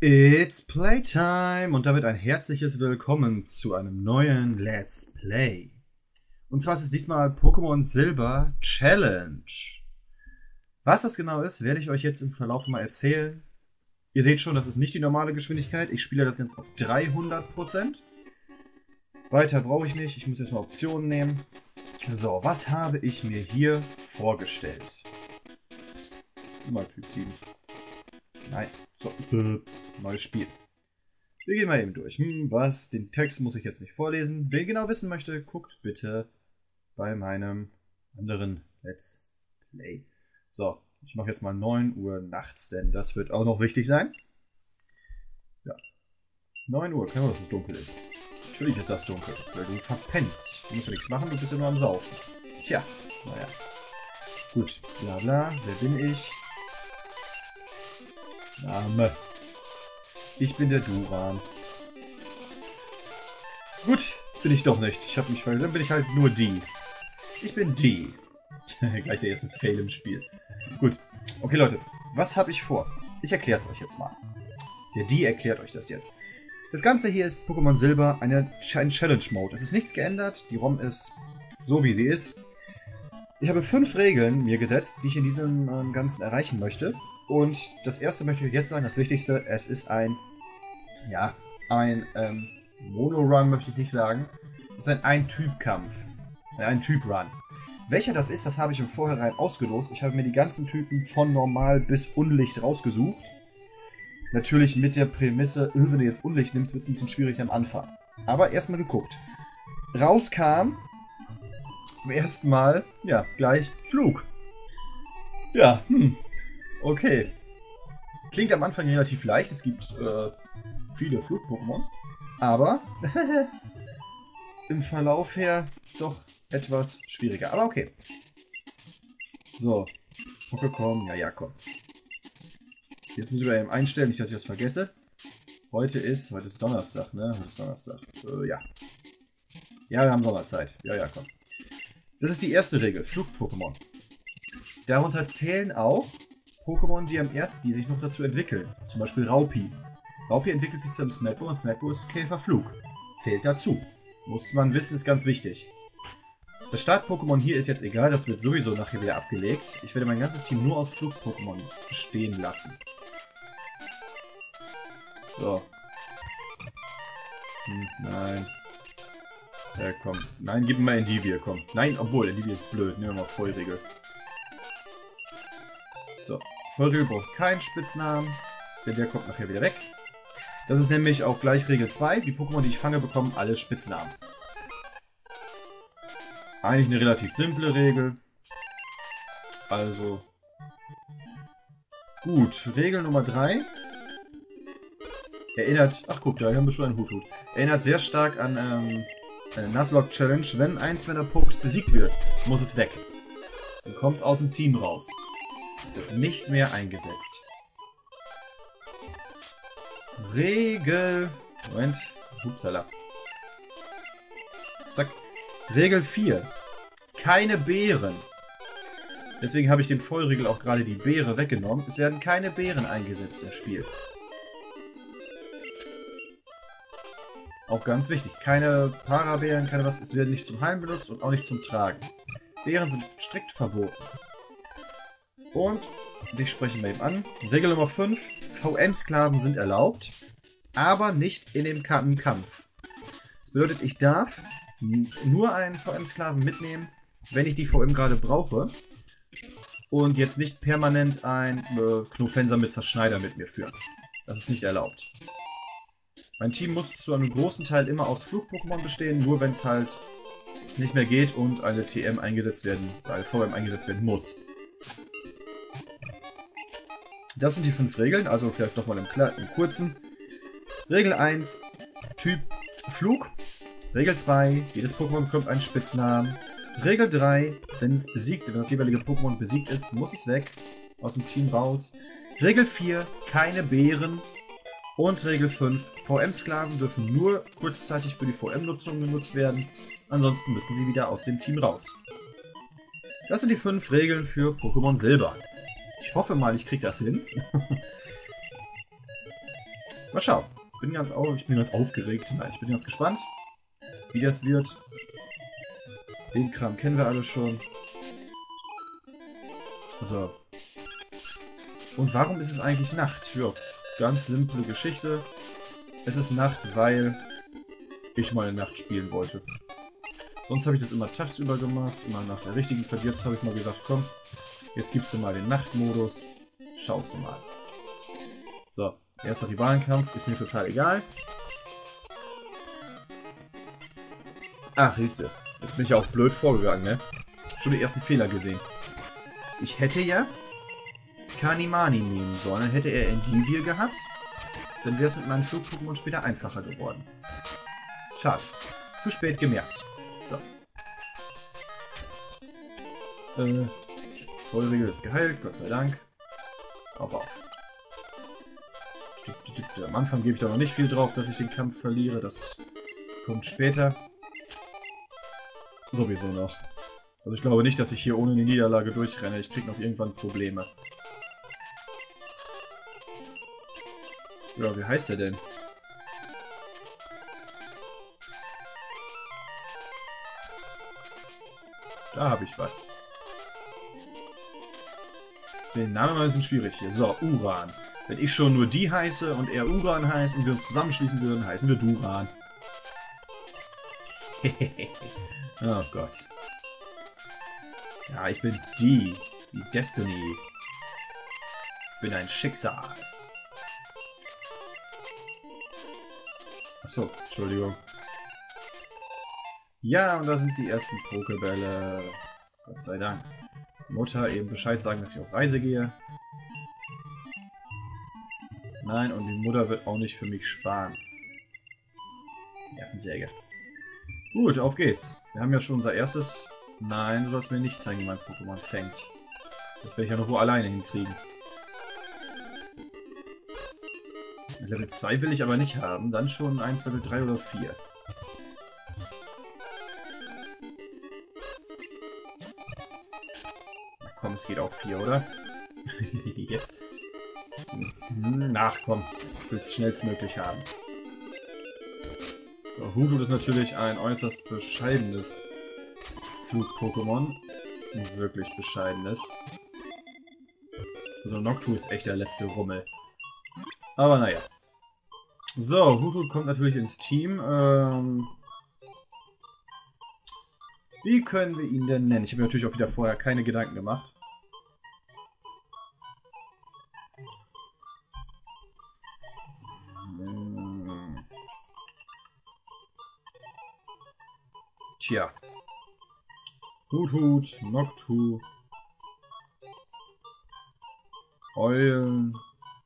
It's Playtime und damit ein herzliches Willkommen zu einem neuen Let's Play. Und zwar ist es diesmal Pokémon Silber Challenge. Was das genau ist, werde ich euch jetzt im Verlauf mal erzählen. Ihr seht schon, das ist nicht die normale Geschwindigkeit. Ich spiele das Ganze auf 300%. Weiter brauche ich nicht. Ich muss jetzt mal Optionen nehmen. So, was habe ich mir hier vorgestellt? Mal Typ 7. Nein. So, neues Spiel. Wir gehen mal eben durch. Den Text muss ich jetzt nicht vorlesen. Wer genau wissen möchte, guckt bitte bei meinem anderen Let's Play. So, ich mache jetzt mal 9 Uhr nachts, denn das wird auch noch wichtig sein. Ja, 9 Uhr, kann man, dass es dunkel ist. Natürlich ist das dunkel, weil du verpennst. Du musst ja nichts machen, du bist ja nur am Saufen. Tja, naja. Gut, bla bla, wer bin ich? Name. Ich bin der Duran. Gut, bin ich doch nicht. Ich habe mich verletzt. Dann bin ich halt nur die. Ich bin die. Gleich der erste Fail im Spiel. Gut. Okay, Leute. Was habe ich vor? Ich erkläre es euch jetzt mal. Der die erklärt euch das jetzt. Das Ganze hier ist Pokémon Silber, ein Challenge-Mode. Es ist nichts geändert. Die ROM ist so, wie sie ist. Ich habe 5 Regeln mir gesetzt, die ich in diesem Ganzen erreichen möchte. Und das erste möchte ich jetzt sagen, das Wichtigste, es ist ein Mono-Run möchte ich nicht sagen. Es ist ein Typ-Kampf. Ein Typ-Run. Welcher das ist, das habe ich im Vorhinein ausgelost. Ich habe mir die ganzen Typen von Normal bis Unlicht rausgesucht. Natürlich mit der Prämisse, wenn du jetzt Unlicht nimmst, wird es ein bisschen schwierig am Anfang. Aber erstmal geguckt. Rauskam beim ersten Mal, ja, gleich Flug. Ja, okay. Klingt am Anfang relativ leicht, es gibt viele Flug-Pokémon, aber im Verlauf her doch etwas schwieriger. Aber okay. So, Pokémon, ja, komm. Jetzt muss ich mal eben einstellen, nicht, dass ich das vergesse. Heute ist Donnerstag, ne? Heute ist Donnerstag. Ja. Ja, wir haben Sommerzeit. Ja, komm. Das ist die erste Regel, Flug-Pokémon. Darunter zählen auch Pokémon, die sich noch dazu entwickeln. Zum Beispiel Raupi. Raupi entwickelt sich zu einem Smetbo und Smetbo ist Käferflug. Zählt dazu. Muss man wissen, ist ganz wichtig. Das Start-Pokémon hier ist jetzt egal, das wird sowieso nachher wieder abgelegt. Ich werde mein ganzes Team nur aus Flug-Pokémon bestehen lassen. So. Nein. Ja, komm. Nein, gib mir mal Endivir, komm. Nein, obwohl, Endivir ist blöd. Nehmen wir mal Vollregel. So. Vollregel braucht keinen Spitznamen, denn der kommt nachher wieder weg. Das ist nämlich auch gleich Regel 2. Die Pokémon, die ich fange, bekommen alle Spitznamen. Eigentlich eine relativ simple Regel. Also. Gut, Regel Nummer 3. Erinnert. Ach guck, da haben wir schon einen Hut. Erinnert sehr stark an eine Nuzlocke Challenge. Wenn ein Pokes besiegt wird, muss es weg. Dann kommt es aus dem Team raus. Es wird nicht mehr eingesetzt. Regel. Moment. Upsala. Zack. Regel 4. Keine Beeren. Deswegen habe ich dem Vollregel auch gerade die Beere weggenommen. Es werden keine Beeren eingesetzt im Spiel. Auch ganz wichtig. Keine Parabeeren, keine was. Es werden nicht zum Heilen benutzt und auch nicht zum Tragen. Beeren sind strikt verboten. Und, ich spreche mal eben an. Regel Nummer 5. VM-Sklaven sind erlaubt, aber nicht in dem Kampf. Das bedeutet, ich darf nur einen VM-Sklaven mitnehmen, wenn ich die VM gerade brauche. Und jetzt nicht permanent ein Knofenser mit Zerschneider mit mir führen. Das ist nicht erlaubt. Mein Team muss zu einem großen Teil immer aus Flug-Pokémon bestehen, nur wenn es halt nicht mehr geht und eine TM eingesetzt werden, weil VM eingesetzt werden muss. Das sind die 5 Regeln, also vielleicht nochmal im kurzen. Regel 1, Typ Flug. Regel 2, jedes Pokémon bekommt einen Spitznamen. Regel 3, wenn das jeweilige Pokémon besiegt ist, muss es weg, aus dem Team raus. Regel 4, keine Beeren. Und Regel 5, VM-Sklaven dürfen nur kurzzeitig für die VM-Nutzung genutzt werden, ansonsten müssen sie wieder aus dem Team raus. Das sind die 5 Regeln für Pokémon Silber. Ich hoffe mal, ich kriege das hin. Mal schauen. Ich bin ganz aufgeregt. Nein, ich bin ganz gespannt, wie das wird. Den Kram kennen wir alle schon. So. Und warum ist es eigentlich Nacht? Ja, ganz simple Geschichte. Es ist Nacht, weil ich mal eine Nacht spielen wollte. Sonst habe ich das immer tagsüber gemacht, immer nach der richtigen Zeit. Jetzt habe ich mal gesagt, komm, jetzt gibst du mal den Nachtmodus. Schaust du mal. So, erster Rivalenkampf ist mir total egal. Ach, siehste. Jetzt bin ich ja auch blöd vorgegangen, ne? Schon die ersten Fehler gesehen. Ich hätte ja Kanimani nehmen sollen. Dann hätte er Endivir gehabt. Dann wäre es mit meinen Flug-Pokémon später einfacher geworden. Schade. Zu spät gemerkt. So. Vollregel ist geheilt, Gott sei Dank. Auf. Am Anfang gebe ich da noch nicht viel drauf, dass ich den Kampf verliere. Das kommt später. Sowieso noch. Also ich glaube nicht, dass ich hier ohne eine Niederlage durchrenne. Ich kriege noch irgendwann Probleme. Ja, wie heißt der denn? Da habe ich was. Den Namen mal ein bisschen schwierig hier. So, Uran. Wenn ich schon nur die heiße und er Uran heißt und wir uns zusammenschließen würden, heißen wir Duran. Oh Gott. Ja, ich bin's die Destiny. Ich bin ein Schicksal. Achso, Entschuldigung. Ja, und da sind die ersten Pokébälle. Gott sei Dank. Mutter eben Bescheid sagen, dass ich auf Reise gehe. Nein, und die Mutter wird auch nicht für mich sparen. Nervensäge. Gut, auf geht's. Wir haben ja schon unser erstes... Nein, du sollst mir nicht zeigen, wie mein Pokémon fängt. Das werde ich ja noch wohl alleine hinkriegen. Level 2 will ich aber nicht haben. Dann schon 1 Level 3 oder 4. Na komm, es geht auch 4, oder? Jetzt. Ach komm, ich will es schnellstmöglich haben. So, Hoodoo ist natürlich ein äußerst bescheidenes Flug-Pokémon. Wirklich bescheidenes. Also Noctu ist echt der letzte Rummel. Aber naja. So, Hoodoo kommt natürlich ins Team. Wie können wir ihn denn nennen? Ich habe mir natürlich auch wieder vorher keine Gedanken gemacht. Tja. Hut, Noctu. Eulen.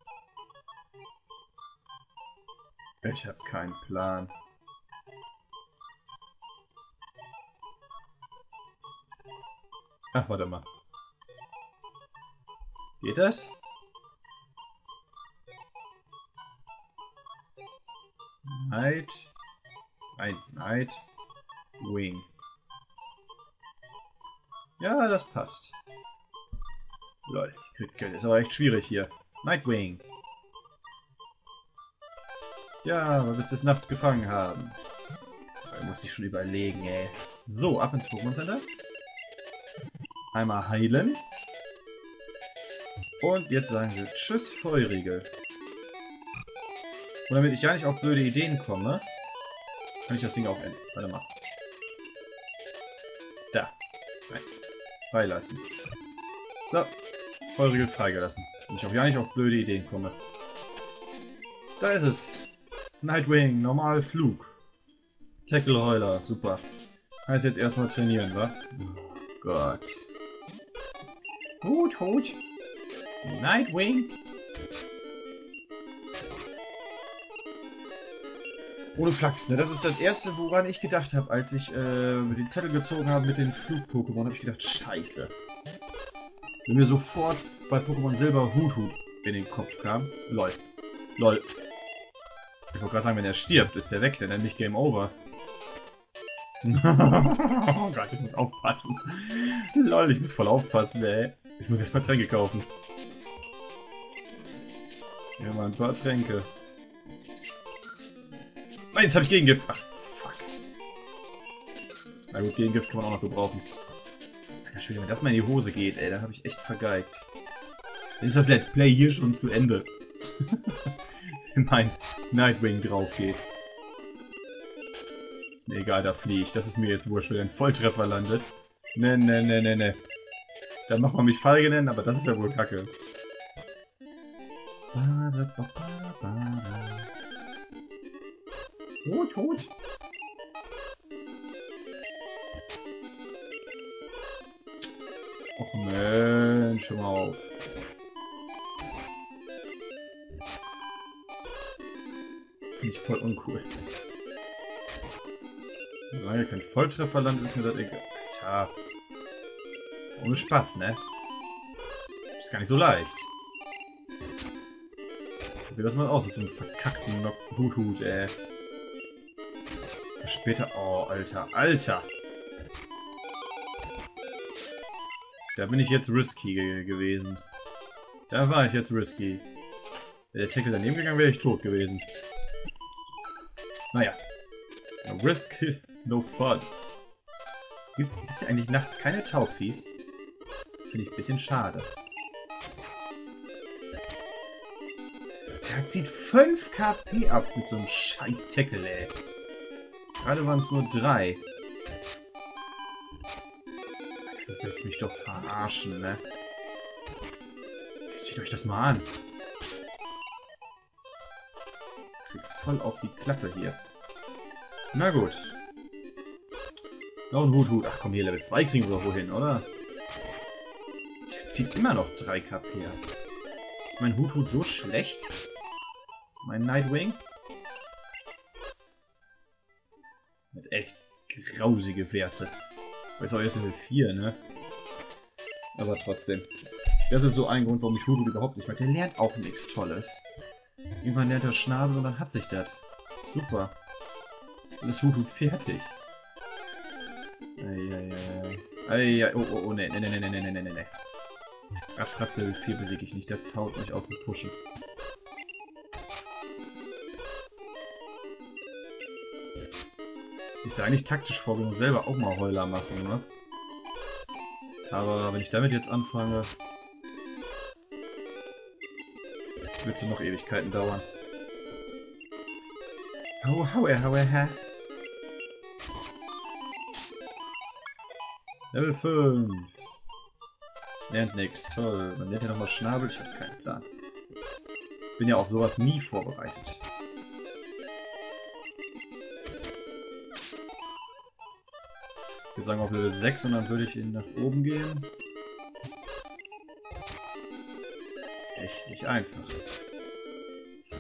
Ich habe keinen Plan. Ach, warte mal. Geht das? Night Wing. Ja, das passt. Leute, ich krieg Geld. Ist aber echt schwierig hier. Nightwing. Ja, weil wir es des Nachts gefangen haben. Da musste ich schon überlegen, ey. So, ab ins Pokémon Center. Einmal heilen. Und jetzt sagen wir Tschüss, Feurigel. Und damit ich ja nicht auf blöde Ideen komme, kann ich das Ding auch enden. Warte mal. Da. Nein. Freilassen. So. Feurigel freigelassen. Und ich auch ja nicht auf blöde Ideen komme. Da ist es. Nightwing, normal Flug. Tackle Heuler, super. Heißt jetzt erstmal trainieren, wa? Oh Gott. Gut. Nightwing. Ohne Flachs, ne? Das ist das erste, woran ich gedacht habe, als ich den Zettel gezogen habe mit den Flug-Pokémon, habe ich gedacht, scheiße. Wenn mir sofort bei Pokémon Silber Hut in den Kopf kam. Lol. Ich wollte gerade sagen, wenn er stirbt, ist er weg, dann nämlich Game Over. Oh Gott, ich muss aufpassen. Lol, ich muss voll aufpassen, ey. Ich muss echt mal Tränke kaufen. Ja, mal ein paar Tränke. Nein, jetzt habe ich Gegengift. Ach, fuck. Na gut, Gegengift kann man auch noch gebrauchen. Alter Schwede, wenn das mal in die Hose geht, ey, dann habe ich echt vergeigt. Dann ist das Let's Play hier schon zu Ende. Wenn mein Nightwing drauf geht. Ist mir egal, da fliegt. Das ist mir jetzt wurscht, wenn ein Volltreffer landet. Ne. Dann macht man mich feige nennen, aber das ist ja wohl kacke. Tot. Och Mensch, schon mal auf. Finde ich voll uncool. Solange kein Volltreffer landet, ist mir das egal. Tja. Ohne Spaß, ne? Ist gar nicht so leicht. Probier das mal aus mit so einem verkackten Hut, ey. Später. Oh, Alter. Da bin ich jetzt risky gewesen. Da war ich jetzt risky. Wäre der Tackle daneben gegangen, wäre ich tot gewesen. Naja. No risk, no fun. Gibt's eigentlich nachts keine Taubsis? Finde ich ein bisschen schade. Der zieht 5 KP ab mit so einem scheiß Tackle, ey. Gerade waren es nur 3. Du willst mich doch verarschen, ne? Seht euch das mal an. Krieg voll auf die Klappe hier. Na gut. Noch ein Hut. Ach komm, hier Level 2 kriegen wir doch wohin, oder? Der zieht immer noch 3 KP ab. Ist mein Hut so schlecht? Mein Nightwing? Mit echt grausige Werte. Ist auch erst Level 4, ne? Aber trotzdem. Das ist so ein Grund, warum ich Hut überhaupt nicht mag. Der lernt auch nichts Tolles. Irgendwann lernt er Schnabel und dann hat sich das. Super. Dann ist Hut fertig. Eieiei. Oh, ne. Radfratz Level 4 besiege ich nicht. Der taut mich auf mit Pushen. Ich sah eigentlich taktisch vorgehen und selber auch mal Heuler machen, ne? Aber wenn ich damit jetzt anfange, wird es noch Ewigkeiten dauern. Hauer. Level 5. Lernt nix. Toll. Man lernt ja nochmal Schnabel. Ich habe keinen Plan. Bin ja auf sowas nie vorbereitet. Wir sagen auf Level 6 und dann würde ich ihn nach oben gehen. Ist echt nicht einfach. So.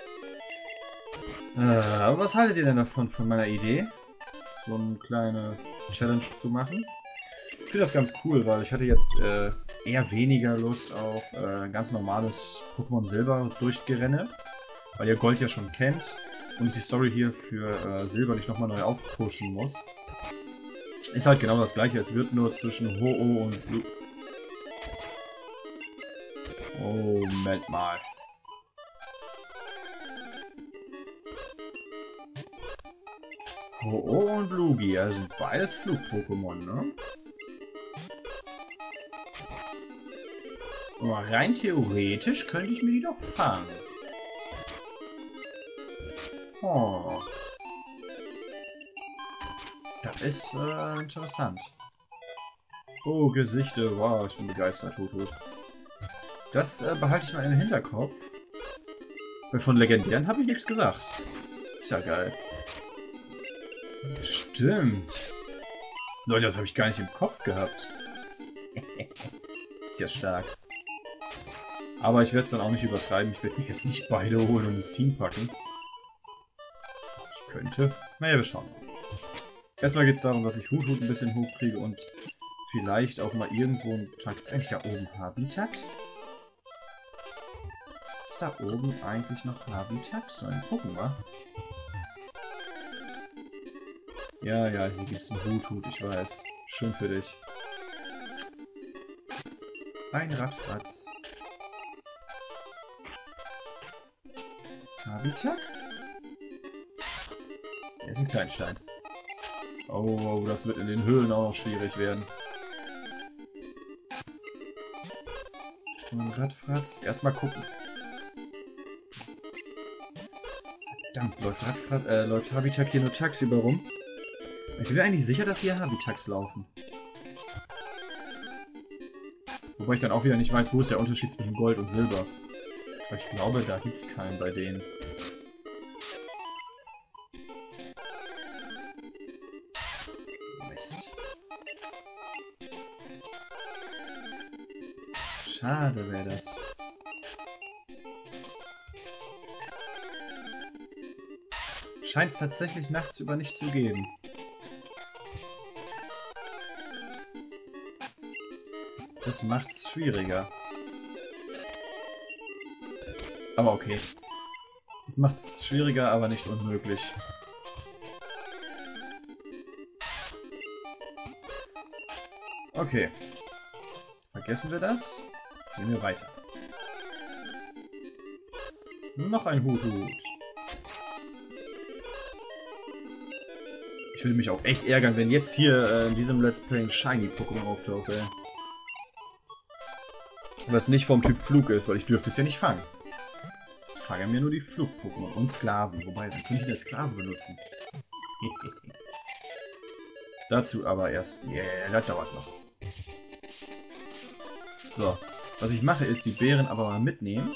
Aber was haltet ihr denn davon, von meiner Idee? So eine kleine Challenge zu machen? Ich finde das ganz cool, weil ich hatte jetzt eher weniger Lust auf ein ganz normales Pokémon Silber Durchgerenne. Weil ihr Gold ja schon kennt und ich die Story hier für Silber nicht nochmal neu aufpushen muss. Ist halt genau das gleiche, es wird nur zwischen Ho-Oh und Blue. Oh, Moment mal. Ho-Oh und Lugia sind beides Flug-Pokémon, ne? Aber rein theoretisch könnte ich mir die doch fangen. Oh. Das ist interessant. Oh, Gesichter. Wow, ich bin begeistert, Hut. Das behalte ich mal im Hinterkopf. Weil von Legendären habe ich nichts gesagt. Ist ja geil. Stimmt. Leute, das habe ich gar nicht im Kopf gehabt. Ist ja stark. Aber ich werde es dann auch nicht übertreiben. Ich werde mir jetzt nicht beide holen und ins Team packen. Ich könnte. Naja, wir schauen. Erstmal geht es darum, dass ich Hut ein bisschen hochkriege und vielleicht auch mal irgendwo ein... Gibt es eigentlich da oben Habitax? Ist da oben eigentlich noch Habitax? Sollen wir gucken, wa? Ja, hier gibt es einen Hut, ich weiß. Schön für dich. Ein Radfratz. Habitax? Hier ist ein Kleinstein. Oh, das wird in den Höhlen auch noch schwierig werden. Und Radfratz. Erstmal gucken. Verdammt, läuft Habitak hier nur tagsüber rum? Ich bin mir eigentlich sicher, dass hier Habitaks laufen. Wobei ich dann auch wieder nicht weiß, wo ist der Unterschied zwischen Gold und Silber. Aber ich glaube, da gibt es keinen bei denen. Mist. Schade wäre das. Scheint es tatsächlich nachts über nicht zu geben. Das macht's schwieriger. Aber okay. Das macht's schwieriger, aber nicht unmöglich. Okay. Vergessen wir das. Gehen wir weiter. Noch ein Hut-Hut. Ich würde mich auch echt ärgern, wenn jetzt hier in diesem Let's Play ein Shiny-Pokémon auftaucht, ey. Was nicht vom Typ Flug ist, weil ich dürfte es ja nicht fangen. Ich fange mir nur die Flug-Pokémon und Sklaven. Wobei, dann könnte ich eine Sklave benutzen. Dazu aber erst... Yeah, das dauert noch. So. Was ich mache, ist die Beeren aber mal mitnehmen.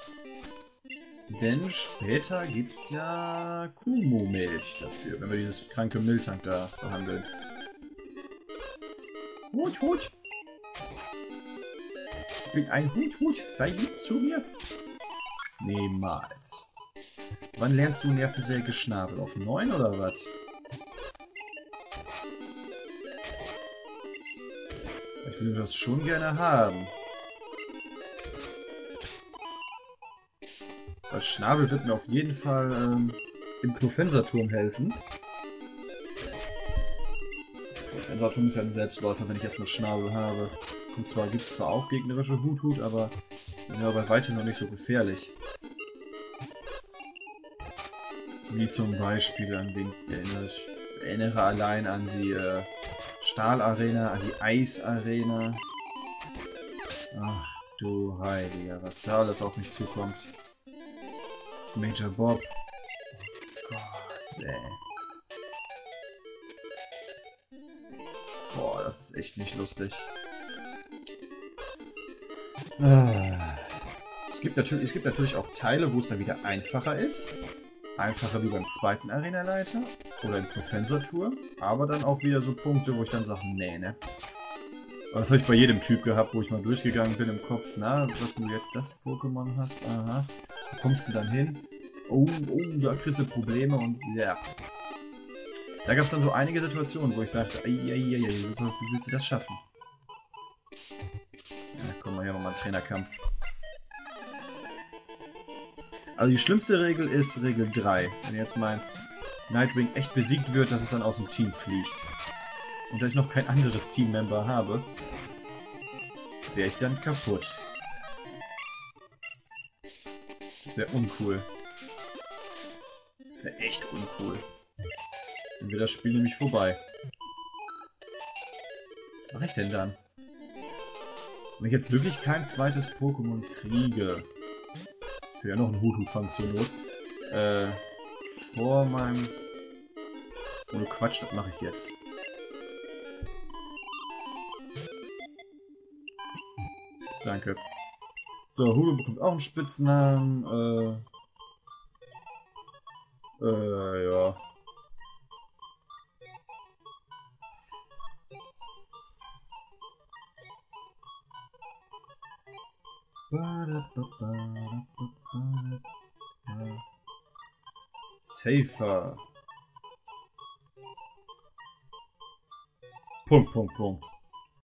Denn später gibt es ja Kumo-Milch dafür, wenn wir dieses kranke Miltank da behandeln. Hut, Hut! Ich bin ein Hut, sei lieb zu mir. Niemals. Wann lernst du Nervensäge Schnabel? Auf 9 oder was? Ich würde das schon gerne haben. Weil Schnabel wird mir auf jeden Fall im Knofenserturm helfen. Knofenserturm ist ja ein Selbstläufer, wenn ich erstmal Schnabel habe. Und zwar gibt es zwar auch gegnerische Hut-Hut, aber die sind aber bei weitem noch nicht so gefährlich. Wie zum Beispiel an den... Ich erinnere allein an die Stahlarena, an die Eisarena. Ach du Heiliger, was da alles auf mich zukommt. Major Bob. Gott, ey. Boah, das ist echt nicht lustig. Es gibt natürlich auch Teile, wo es dann wieder einfacher ist. Einfacher wie beim zweiten Arenaleiter oder im Professor-Tour. Aber dann auch wieder so Punkte, wo ich dann sage, nee, ne? Aber das habe ich bei jedem Typ gehabt, wo ich mal durchgegangen bin im Kopf. Na, was du jetzt das Pokémon hast, aha. Wo kommst du dann hin? Oh, da kriegst du Probleme und ja. Da gab es dann so einige Situationen, wo ich sagte, wie willst du das schaffen? Ja, komm mal, hier nochmal ein Trainerkampf. Also die schlimmste Regel ist Regel 3. Wenn jetzt mein Nightwing echt besiegt wird, dass es dann aus dem Team fliegt. Und da ich noch kein anderes Teammember habe, wäre ich dann kaputt. Das wäre uncool. Das wäre echt uncool. Dann wäre das Spiel nämlich vorbei. Was mache ich denn dann? Wenn ich jetzt wirklich kein zweites Pokémon kriege... Ich will ja noch einen Hut fangen zur Not. Vor meinem... Oh Quatsch, das mache ich jetzt. Danke. So, Hulu bekommt auch einen Spitznamen. Ja. Safer. Punkt.